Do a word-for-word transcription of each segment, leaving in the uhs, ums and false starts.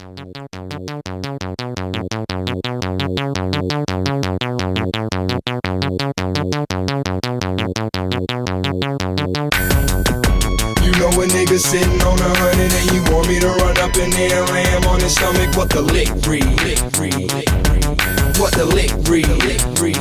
know a nigga sitting on a hundred and you want me to run up in there and lamb on his stomach. What the lick breed? Lick breed. What the lick breed? Lick breed.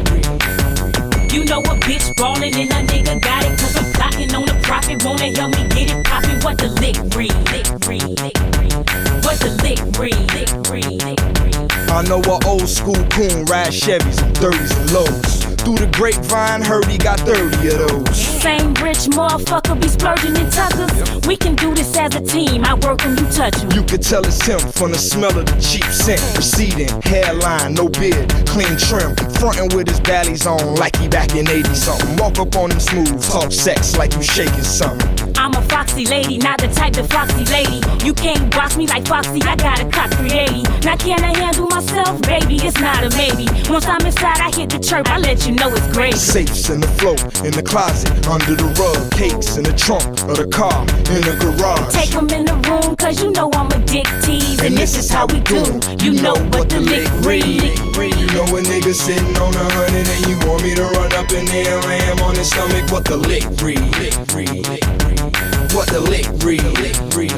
You know a bitch ballin' and a nigga got it, cause I'm plotting on the profit. Wanna help me get it poppin'? What the lick breed? Lick breed. What the lick breed? Lick breed. I know a old school coon ride Chevys and thirties and lows. Through the grapevine, heard he got thirty of those. Same rich motherfucker be splurging in tuckers. We can do this as a team, I work when you touch him. You could tell it's him from the smell of the cheap scent. Receding, hairline, no beard, clean trim. Frontin' with his ballies on like he back in eighty something. Walk up on him smooth, talk sex like you shaking something. I'm a foxy lady, not the type of foxy lady. You can't box me like Foxy, I got a cock three eighty. Now can I handle myself, baby? It's not a maybe. Once I'm inside, I hit the chirp, I let you know it's gravy. Safes in the floor, in the closet, under the rug. Cakes in the trunk of the car, in the garage. Take them in the room, cause you know I'm a dick tease. And, and this is how we do. You know what the lick read. You know a nigga sitting on a hundred and you want me to run up in there and lamb on his stomach. What the lick breed? Lick breed. What the lick breed? Lick breed.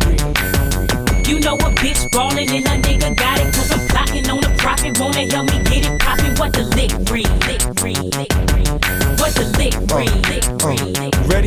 You know a bitch ballin' and a nigga got it, cause I'm plotting on the profit. Wanna help me get it poppin'? What the lick breed? Lick breed. What the lick breed? Lick breed. Uh, ready?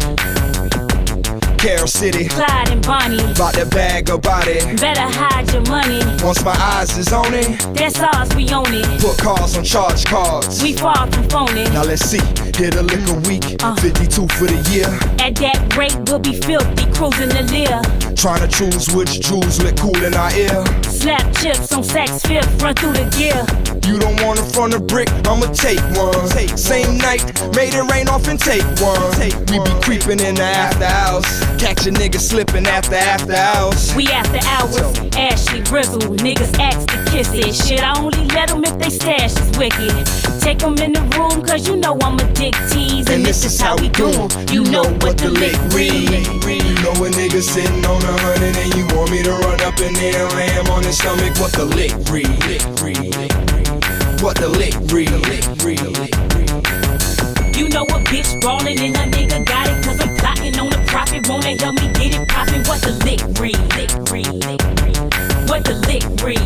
Carol City, Clyde and Bonnie, bout that bag about it. Better hide your money. Once my eyes is on it, that's ours, we own it. Put cars on charge cards. We far from phony. Now let's see, hit a lick a week, uh, fifty-two for the year. At that rate, we'll be filthy, cruising the leer. Trying to choose which jewels look cool in our ear. Slap chips on Saks Fifth, run through the gear. You don't want to front a brick, I'ma take one. Take Same night, made it rain off and take one. Take we be creeping in the after hours. Catch a nigga slipping after after hours. We after hours, Ashley Rizzle, niggas ask to kiss it. Shit, I only let them if they stash is wicked. Take them in the room, cause you know I'm a dick tease. And, and this is how we do them. You know what the lick read. You know a nigga sitting on a hundred and you want me to run up in there and lamb on his stomach. What the lick read? Lick read. What the lick read? Lick read. You know a bitch ballin' and a nigga got it, cause I'm plotting on the profit. Wanna help me get it poppin'? What the lick read? Lick read. What the lick read?